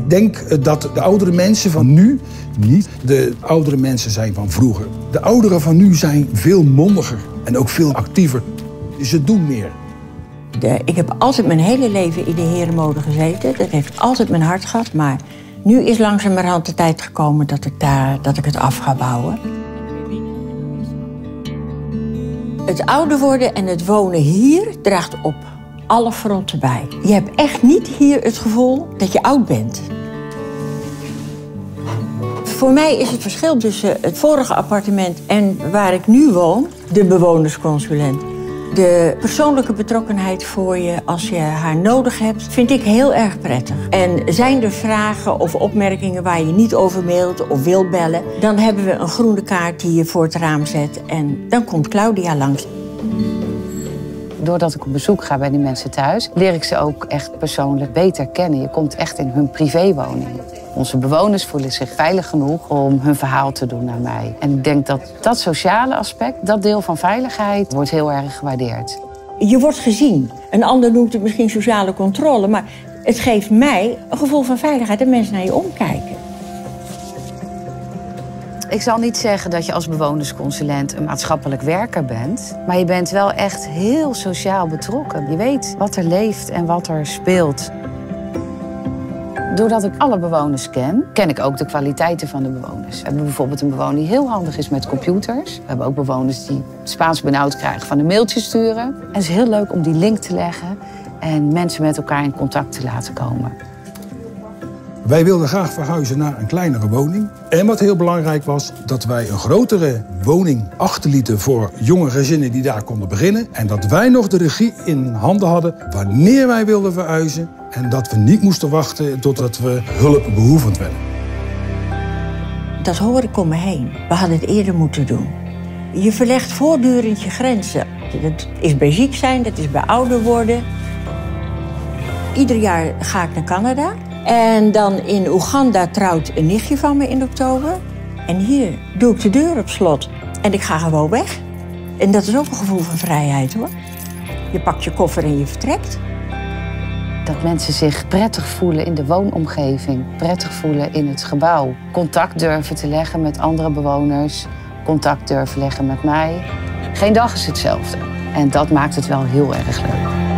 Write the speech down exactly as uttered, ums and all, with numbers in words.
Ik denk dat de oudere mensen van nu niet de oudere mensen zijn van vroeger. De ouderen van nu zijn veel mondiger en ook veel actiever. Ze doen meer. De, ik heb altijd mijn hele leven in de herenmode gezeten. Dat heeft altijd mijn hart gehad. Maar nu is langzamerhand de tijd gekomen dat ik, daar, dat ik het af ga bouwen. Het ouder worden en het wonen hier draagt op alle fronten bij. Je hebt echt niet hier het gevoel dat je oud bent. Voor mij is het verschil tussen het vorige appartement en waar ik nu woon de bewonersconsulent. De persoonlijke betrokkenheid voor je als je haar nodig hebt, vind ik heel erg prettig. En zijn er vragen of opmerkingen waar je niet over mailt of wilt bellen, dan hebben we een groene kaart die je voor het raam zet en dan komt Claudia langs. Doordat ik op bezoek ga bij die mensen thuis, leer ik ze ook echt persoonlijk beter kennen. Je komt echt in hun privéwoning. Onze bewoners voelen zich veilig genoeg om hun verhaal te doen naar mij. En ik denk dat dat sociale aspect, dat deel van veiligheid, wordt heel erg gewaardeerd. Je wordt gezien. Een ander noemt het misschien sociale controle, maar het geeft mij een gevoel van veiligheid dat mensen naar je omkijken. Ik zal niet zeggen dat je als bewonersconsulent een maatschappelijk werker bent, maar je bent wel echt heel sociaal betrokken. Je weet wat er leeft en wat er speelt. Doordat ik alle bewoners ken, ken ik ook de kwaliteiten van de bewoners. We hebben bijvoorbeeld een bewoner die heel handig is met computers. We hebben ook bewoners die Spaans benauwd krijgen van een mailtje sturen. En het is heel leuk om die link te leggen en mensen met elkaar in contact te laten komen. Wij wilden graag verhuizen naar een kleinere woning. En wat heel belangrijk was, dat wij een grotere woning achterlieten voor jonge gezinnen die daar konden beginnen. En dat wij nog de regie in handen hadden wanneer wij wilden verhuizen. En dat we niet moesten wachten totdat we hulpbehoevend werden. Dat hoor ik om me heen. We hadden het eerder moeten doen. Je verlegt voortdurend je grenzen. Dat is bij ziek zijn, dat is bij ouder worden. Ieder jaar ga ik naar Canada. En dan in Oeganda trouwt een nichtje van me in oktober. En hier doe ik de deur op slot. En ik ga gewoon weg. En dat is ook een gevoel van vrijheid, hoor. Je pakt je koffer en je vertrekt. Dat mensen zich prettig voelen in de woonomgeving, prettig voelen in het gebouw. Contact durven te leggen met andere bewoners, contact durven leggen met mij. Geen dag is hetzelfde. En dat maakt het wel heel erg leuk.